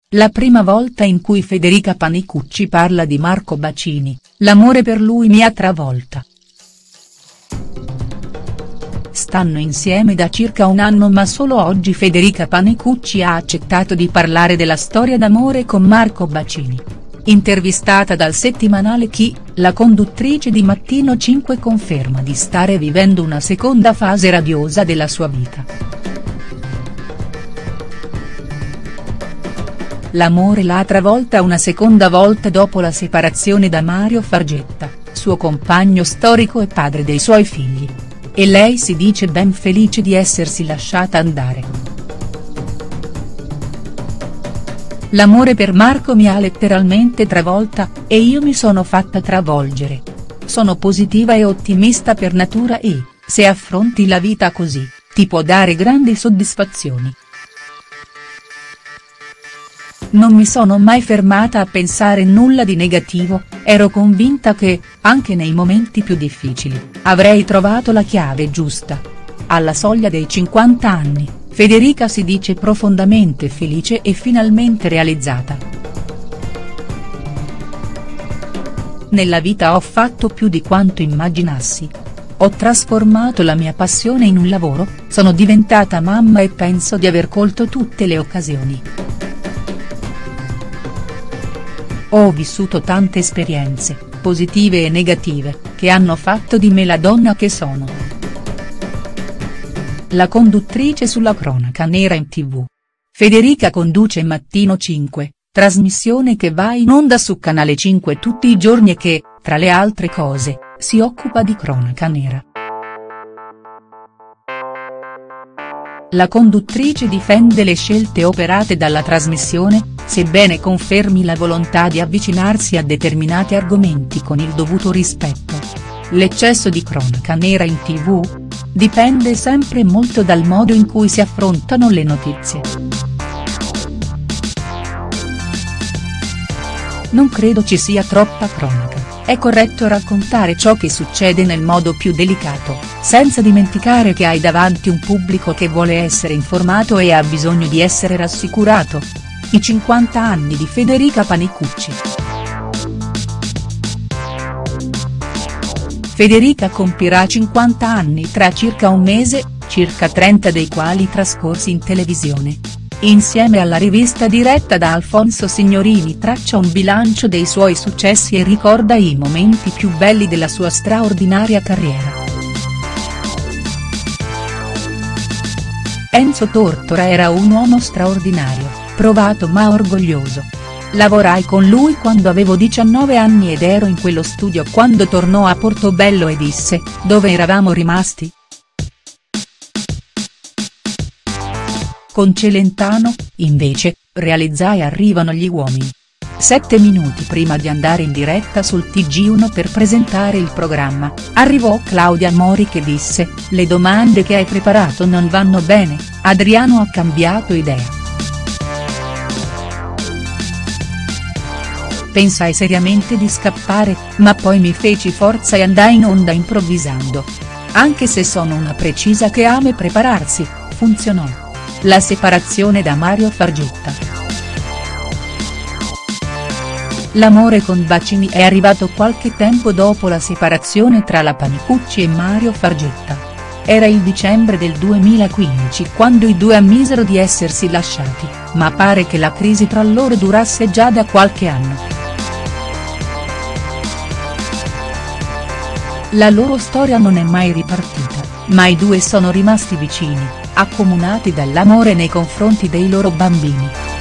la prima volta in cui Federica Panicucci parla di Marco Bacini, l'amore per lui mi ha travolta. Stanno insieme da circa un anno ma solo oggi Federica Panicucci ha accettato di parlare della storia d'amore con Marco Bacini. Intervistata dal settimanale Chi, la conduttrice di Mattino 5 conferma di stare vivendo una seconda fase radiosa della sua vita. L'amore l'ha travolta una seconda volta dopo la separazione da Mario Fargetta, suo compagno storico e padre dei suoi figli. E lei si dice ben felice di essersi lasciata andare. L'amore per Marco mi ha letteralmente travolta, e io mi sono fatta travolgere. Sono positiva e ottimista per natura e, se affronti la vita così, ti può dare grandi soddisfazioni. Non mi sono mai fermata a pensare nulla di negativo, ero convinta che, anche nei momenti più difficili, avrei trovato la chiave giusta. Alla soglia dei 50 anni, Federica si dice profondamente felice e finalmente realizzata. Nella vita ho fatto più di quanto immaginassi. Ho trasformato la mia passione in un lavoro, sono diventata mamma e penso di aver colto tutte le occasioni. Ho vissuto tante esperienze, positive e negative, che hanno fatto di me la donna che sono. La conduttrice sulla cronaca nera in TV. Federica conduce Mattino 5, trasmissione che va in onda su Canale 5 tutti i giorni e che, tra le altre cose, si occupa di cronaca nera. La conduttrice difende le scelte operate dalla trasmissione, sebbene confermi la volontà di avvicinarsi a determinati argomenti con il dovuto rispetto. L'eccesso di cronaca nera in TV? Dipende sempre molto dal modo in cui si affrontano le notizie. Non credo ci sia troppa cronaca, è corretto raccontare ciò che succede nel modo più delicato, senza dimenticare che hai davanti un pubblico che vuole essere informato e ha bisogno di essere rassicurato. I 50 anni di Federica Panicucci. Federica compirà 50 anni tra circa un mese, circa 30 dei quali trascorsi in televisione. Insieme alla rivista diretta da Alfonso Signorini traccia un bilancio dei suoi successi e ricorda i momenti più belli della sua straordinaria carriera. Enzo Tortora era un uomo straordinario, provato ma orgoglioso. Lavorai con lui quando avevo 19 anni ed ero in quello studio quando tornò a Portobello e disse, dove eravamo rimasti?. Con Celentano, invece, realizzai Arrivano gli uomini. 7 minuti prima di andare in diretta sul TG1 per presentare il programma, arrivò Claudia Mori che disse, le domande che hai preparato non vanno bene, Adriano ha cambiato idea. Pensai seriamente di scappare, ma poi mi feci forza e andai in onda improvvisando. Anche se sono una precisa che ama prepararsi, funzionò. La separazione da Mario Fargetta. L'amore con Bacini è arrivato qualche tempo dopo la separazione tra la Panicucci e Mario Fargetta. Era il dicembre del 2015 quando i due ammisero di essersi lasciati, ma pare che la crisi tra loro durasse già da qualche anno. La loro storia non è mai ripartita, ma i due sono rimasti vicini, accomunati dall'amore nei confronti dei loro bambini.